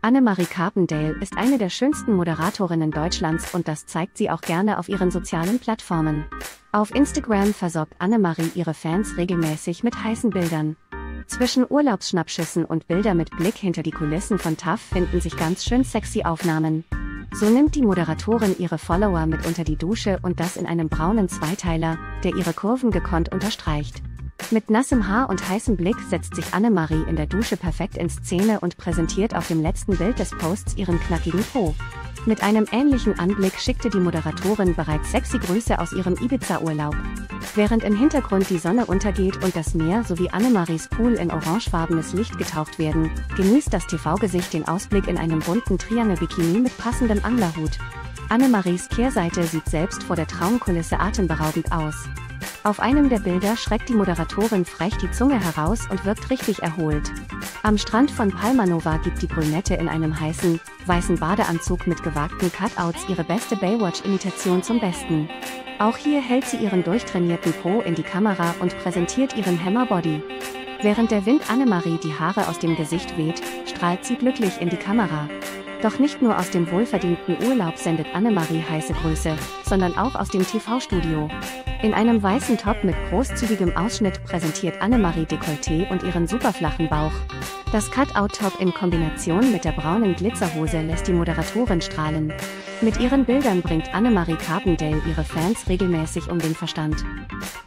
Annemarie Carpendale ist eine der schönsten Moderatorinnen Deutschlands und das zeigt sie auch gerne auf ihren sozialen Plattformen. Auf Instagram versorgt Annemarie ihre Fans regelmäßig mit heißen Bildern. Zwischen Urlaubsschnappschüssen und Bilder mit Blick hinter die Kulissen von TAF finden sich ganz schön sexy Aufnahmen. So nimmt die Moderatorin ihre Follower mit unter die Dusche und das in einem braunen Zweiteiler, der ihre Kurven gekonnt unterstreicht. Mit nassem Haar und heißem Blick setzt sich Annemarie in der Dusche perfekt in Szene und präsentiert auf dem letzten Bild des Posts ihren knackigen Po. Mit einem ähnlichen Anblick schickte die Moderatorin bereits sexy Grüße aus ihrem Ibiza-Urlaub. Während im Hintergrund die Sonne untergeht und das Meer sowie Annemaries Pool in orangefarbenes Licht getaucht werden, genießt das TV-Gesicht den Ausblick in einem bunten Triangle-Bikini mit passendem Anglerhut. Annemaries Kehrseite sieht selbst vor der Traumkulisse atemberaubend aus. Auf einem der Bilder schreckt die Moderatorin frech die Zunge heraus und wirkt richtig erholt. Am Strand von Palma Nova gibt die Brünette in einem heißen, weißen Badeanzug mit gewagten Cutouts ihre beste Baywatch-Imitation zum Besten. Auch hier hält sie ihren durchtrainierten Po in die Kamera und präsentiert ihren Hammer-Body. Während der Wind Annemarie die Haare aus dem Gesicht weht, strahlt sie glücklich in die Kamera. Doch nicht nur aus dem wohlverdienten Urlaub sendet Annemarie heiße Grüße, sondern auch aus dem TV-Studio. In einem weißen Top mit großzügigem Ausschnitt präsentiert Annemarie Dekolleté und ihren superflachen Bauch. Das Cutout-Top in Kombination mit der braunen Glitzerhose lässt die Moderatorin strahlen. Mit ihren Bildern bringt Annemarie Carpendale ihre Fans regelmäßig um den Verstand.